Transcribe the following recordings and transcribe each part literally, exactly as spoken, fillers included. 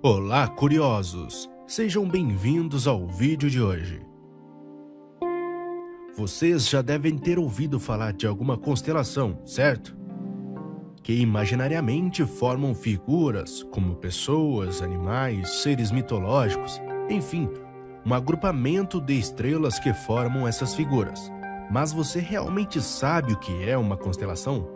Olá, curiosos! Sejam bem-vindos ao vídeo de hoje. Vocês já devem ter ouvido falar de alguma constelação, certo? Que imaginariamente formam figuras como pessoas, animais, seres mitológicos, enfim, um agrupamento de estrelas que formam essas figuras. Mas você realmente sabe o que é uma constelação?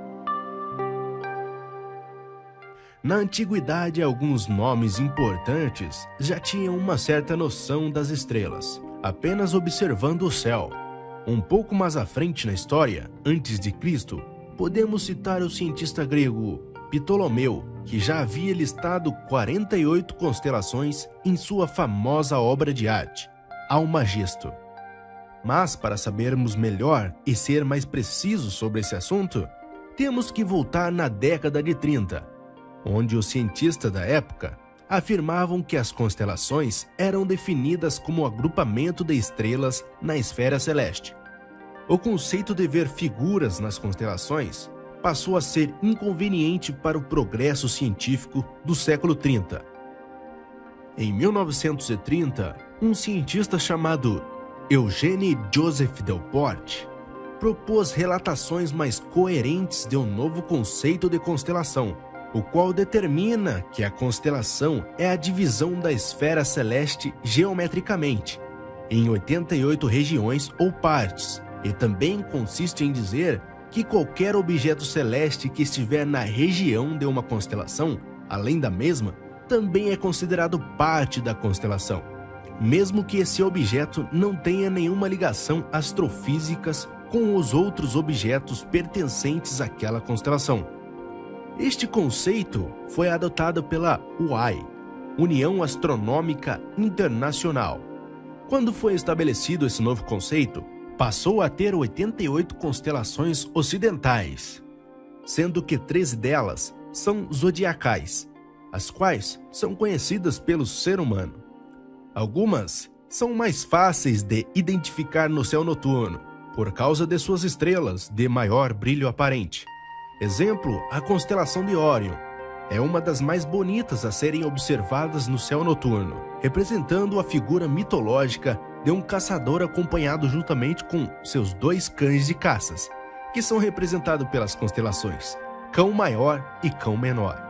Na antiguidade, alguns nomes importantes já tinham uma certa noção das estrelas, apenas observando o céu. Um pouco mais à frente na história, antes de Cristo, podemos citar o cientista grego Ptolomeu, que já havia listado quarenta e oito constelações em sua famosa obra de arte, Almagesto. Mas, para sabermos melhor e ser mais precisos sobre esse assunto, temos que voltar na década de trinta, onde os cientistas da época afirmavam que as constelações eram definidas como agrupamento de estrelas na esfera celeste. O conceito de ver figuras nas constelações passou a ser inconveniente para o progresso científico do século trinta. Em mil novecentos e trinta, um cientista chamado Eugene Joseph Delport propôs relatações mais coerentes de um novo conceito de constelação, o qual determina que a constelação é a divisão da esfera celeste geometricamente, em oitenta e oito regiões ou partes, e também consiste em dizer que qualquer objeto celeste que estiver na região de uma constelação, além da mesma, também é considerado parte da constelação, mesmo que esse objeto não tenha nenhuma ligação astrofísicas com os outros objetos pertencentes àquela constelação. Este conceito foi adotado pela U A I, União Astronômica Internacional. Quando foi estabelecido esse novo conceito, passou a ter oitenta e oito constelações ocidentais, sendo que treze delas são zodiacais, as quais são conhecidas pelo ser humano. Algumas são mais fáceis de identificar no céu noturno, por causa de suas estrelas de maior brilho aparente. Exemplo, a constelação de Órion é uma das mais bonitas a serem observadas no céu noturno, representando a figura mitológica de um caçador acompanhado juntamente com seus dois cães de caças, que são representados pelas constelações Cão Maior e Cão Menor.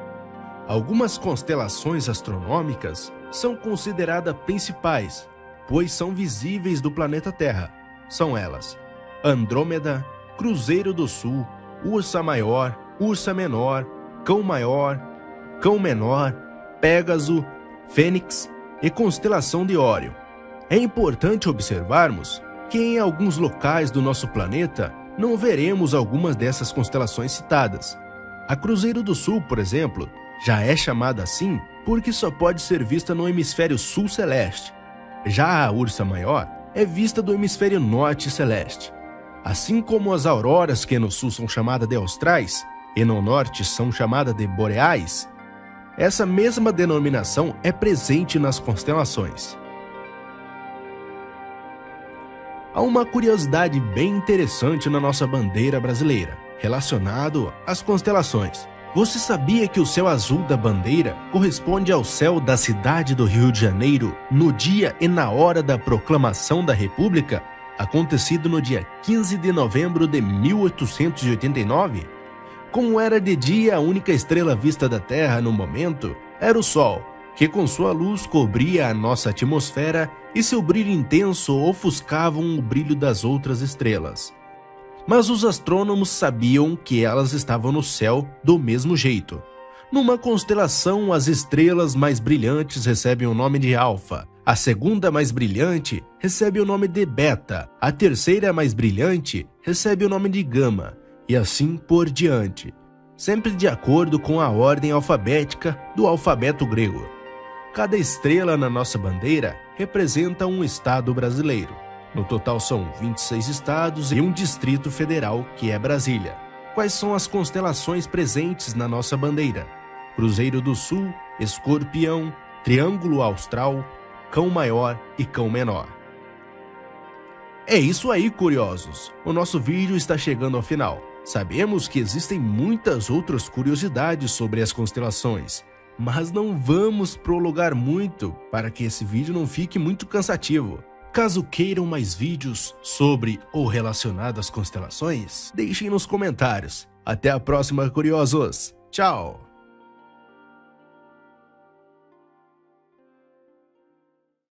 Algumas constelações astronômicas são consideradas principais, pois são visíveis do planeta Terra. São elas: Andrômeda, Cruzeiro do Sul, Ursa Maior, Ursa Menor, Cão Maior, Cão Menor, Pégaso, Fênix e constelação de Órion. É importante observarmos que em alguns locais do nosso planeta não veremos algumas dessas constelações citadas. A Cruzeiro do Sul, por exemplo, já é chamada assim porque só pode ser vista no hemisfério sul celeste. Já a Ursa Maior é vista do hemisfério norte celeste. Assim como as auroras, que no sul são chamadas de austrais e no norte são chamadas de boreais, essa mesma denominação é presente nas constelações. Há uma curiosidade bem interessante na nossa bandeira brasileira, relacionado às constelações. Você sabia que o céu azul da bandeira corresponde ao céu da cidade do Rio de Janeiro no dia e na hora da proclamação da República, acontecido no dia quinze de novembro de mil oitocentos e oitenta e nove? Como era de dia, a única estrela vista da Terra no momento era o Sol, que com sua luz cobria a nossa atmosfera e seu brilho intenso ofuscavam o brilho das outras estrelas. Mas os astrônomos sabiam que elas estavam no céu do mesmo jeito. Numa constelação, as estrelas mais brilhantes recebem o nome de Alfa, a segunda mais brilhante recebe o nome de Beta, a terceira mais brilhante recebe o nome de Gama, e assim por diante, sempre de acordo com a ordem alfabética do alfabeto grego. Cada estrela na nossa bandeira representa um estado brasileiro. No total são vinte e seis estados e um distrito federal, que é Brasília. Quais são as constelações presentes na nossa bandeira? Cruzeiro do Sul, Escorpião, Triângulo Austral, Cão Maior e Cão Menor. É isso aí, curiosos! O nosso vídeo está chegando ao final. Sabemos que existem muitas outras curiosidades sobre as constelações, Mas não vamos prolongar muito para que esse vídeo não fique muito cansativo. Caso queiram mais vídeos sobre ou relacionado às constelações, deixem nos comentários. Até a próxima, curiosos! Tchau!